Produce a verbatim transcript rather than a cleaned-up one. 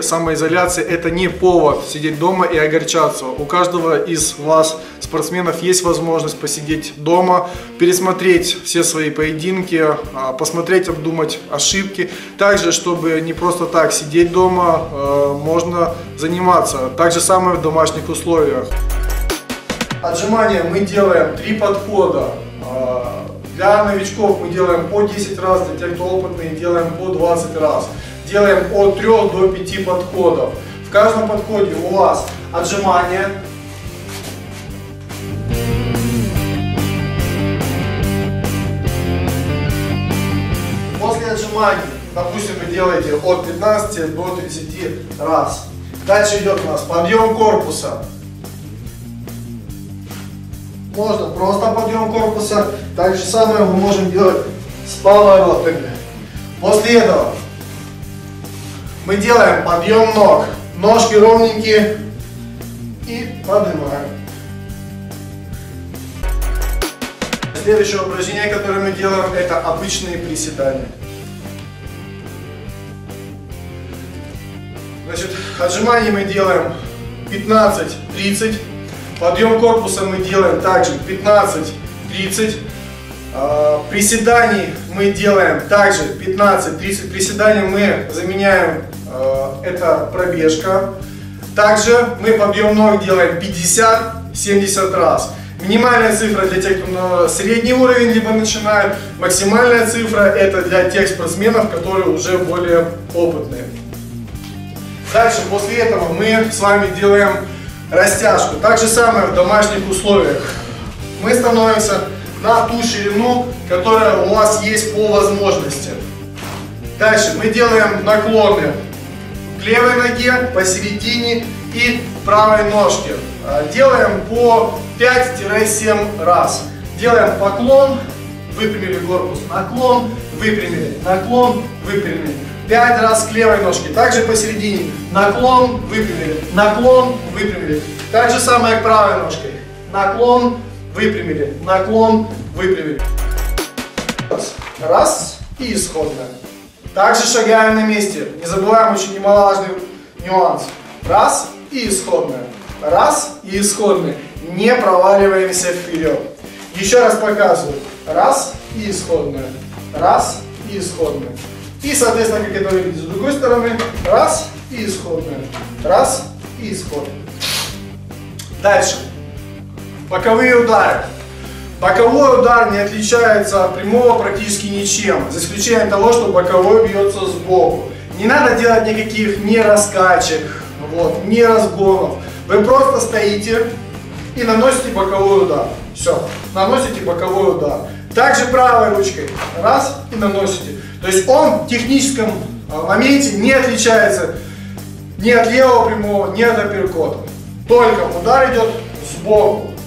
самоизоляция – это не повод сидеть дома и огорчаться. У каждого из вас, спортсменов, есть возможность посидеть дома, пересмотреть все свои поединки, посмотреть, обдумать ошибки. Также, чтобы не просто так сидеть дома, можно заниматься. Так же самое в домашних условиях. Отжимания мы делаем три подхода. Для новичков мы делаем по десять раз, для тех, кто опытный, делаем по двадцать раз. Делаем от трёх до пяти подходов. В каждом подходе у вас отжимания. После отжиманий, допустим, вы делаете от пятнадцати до тридцати раз. Дальше идет у нас подъем корпуса. Можно просто подъем корпуса. Так же самое мы можем делать с поворотами. После этого мы делаем подъем ног. Ножки ровненькие и поднимаем. Следующее упражнение, которое мы делаем, это обычные приседания. Значит, отжимания мы делаем пятнадцать-тридцать. Подъем корпуса мы делаем также пятнадцать-тридцать. Приседаний мы делаем также пятнадцать-тридцать. Приседания мы заменяем, это пробежка. Также мы подъем ног делаем пятьдесят-семьдесят раз. Минимальная цифра для тех, кто на средний уровень либо начинает. Максимальная цифра это для тех спортсменов, которые уже более опытные. Дальше, после этого мы с вами делаем растяжку. Так же самое в домашних условиях. Мы становимся на ту ширину, которая у вас есть по возможности. Дальше мы делаем наклоны к левой ноге, посередине и правой ножке. Делаем по пять-семь раз. Делаем поклон, выпрямили корпус, наклон, выпрямили, наклон, выпрямили. пять раз к левой ножке, также посередине, наклон, выпрямили, наклон, выпрямили. Так же самое к правой ножке, наклон, выпрямили, наклон, выпрямили. Раз и исходная. Также шагаем на месте, не забываем очень немаловажный нюанс. Раз и исходная, раз и исходная. Не проваливаемся вперед. Еще раз показываю. Раз и исходная, раз и исходная. И, соответственно, как это выглядит с другой стороны, раз и исходная, раз и исходная. Дальше. Боковые удары. Боковой удар не отличается от прямого практически ничем, за исключением того, что боковой бьется сбоку. Не надо делать никаких ни раскачек, вот, ни разгонов. Вы просто стоите и наносите боковой удар. Все, наносите боковой удар. Также правой ручкой раз и наносите. То есть он в техническом моменте не отличается ни от левого прямого, ни от апперкота. Только удар идет сбоку.